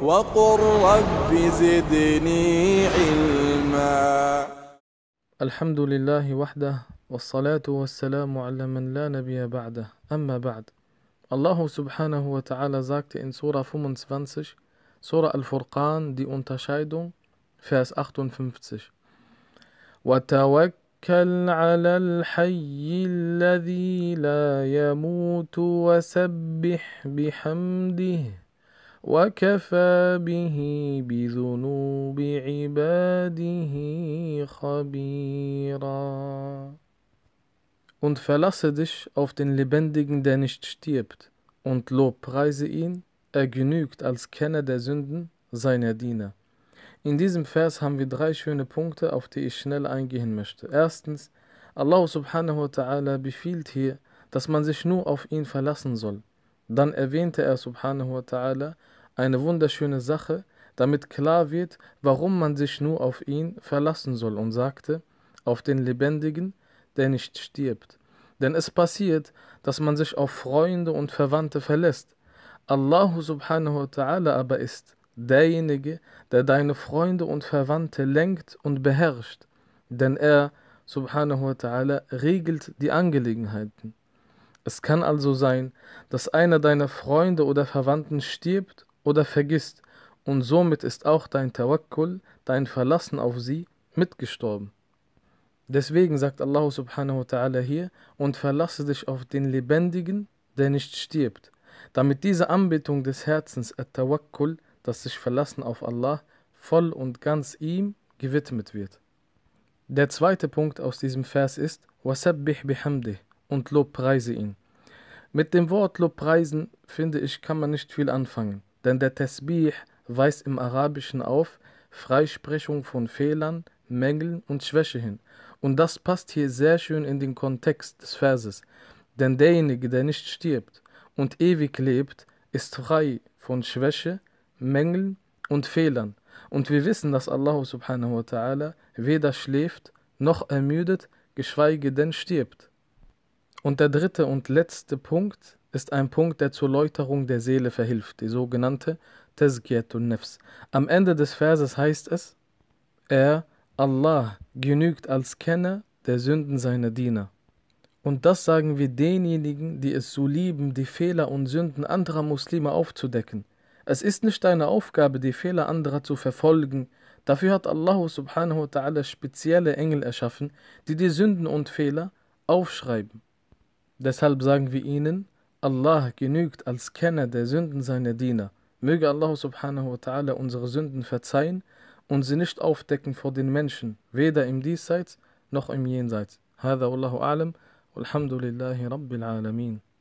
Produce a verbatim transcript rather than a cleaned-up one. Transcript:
وقل رب زدني علما. الحمد لله وحده والصلاة والسلام على من لا نبي بعده. Amma ba'd. Allah subhanahu wa ta'ala sagte in Surah fünfundzwanzig, Surah Al-Furqan, die Unterscheidung, Vers achtundfünfzig. وَتَوَكَّلْ عَلَى الْحَيِّ الَّذِي لَا يَمُوتُ وَسَبِّحْ بِحَمْدِهِ وَكَفَى بِهِ بِذُنُوبِ عِبَادِهِ خَبِيرًا. Und verlasse dich auf den Lebendigen, der nicht stirbt, und lobpreise ihn, er genügt als Kenner der Sünden seiner Diener. In diesem Vers haben wir drei schöne Punkte, auf die ich schnell eingehen möchte. Erstens, Allah subhanahu wa ta'ala befiehlt hier, dass man sich nur auf ihn verlassen soll. Dann erwähnte er subhanahu wa ta'ala eine wunderschöne Sache, damit klar wird, warum man sich nur auf ihn verlassen soll, und sagte, auf den Lebendigen, der nicht stirbt. Denn es passiert, dass man sich auf Freunde und Verwandte verlässt. Allah subhanahu wa ta'ala aber ist derjenige, der deine Freunde und Verwandte lenkt und beherrscht. Denn er subhanahu wa ta'ala regelt die Angelegenheiten. Es kann also sein, dass einer deiner Freunde oder Verwandten stirbt oder vergisst, und somit ist auch dein Tawakkul, dein Verlassen auf sie, mitgestorben. Deswegen sagt Allah subhanahu wa ta'ala hier, und verlasse dich auf den Lebendigen, der nicht stirbt, damit diese Anbetung des Herzens, At-Tawakkul, das sich Verlassen auf Allah, voll und ganz ihm gewidmet wird. Der zweite Punkt aus diesem Vers ist, وَسَبِّحْ بِحَمْدِهِ, und lobpreise ihn. Mit dem Wort Lobpreisen, finde ich, kann man nicht viel anfangen, denn der Tasbih weist im Arabischen auf Freisprechung von Fehlern, Mängeln und Schwäche hin. Und das passt hier sehr schön in den Kontext des Verses, denn derjenige, der nicht stirbt und ewig lebt, ist frei von Schwäche, Mängeln und Fehlern. Und wir wissen, dass Allah subhanahu wa ta'ala weder schläft noch ermüdet, geschweige denn stirbt. Und der dritte und letzte Punkt ist ein Punkt, der zur Läuterung der Seele verhilft, die sogenannte Tazkiyatun Nafs. Am Ende des Verses heißt es, er, Allah, genügt als Kenner der Sünden seiner Diener. Und das sagen wir denjenigen, die es so lieben, die Fehler und Sünden anderer Muslime aufzudecken. Es ist nicht deine Aufgabe, die Fehler anderer zu verfolgen. Dafür hat Allah subhanahu wa ta'ala spezielle Engel erschaffen, die die Sünden und Fehler aufschreiben. Deshalb sagen wir ihnen, Allah genügt als Kenner der Sünden seiner Diener. Möge Allah subhanahu wa ta'ala unsere Sünden verzeihen und sie nicht aufdecken vor den Menschen, weder im Diesseits noch im Jenseits. Hada wallahu a'lam, walhamdulillahi rabbil alamin.